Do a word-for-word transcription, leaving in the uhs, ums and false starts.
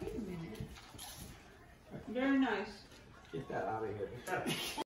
Wait a minute. Very nice. Get that out of here.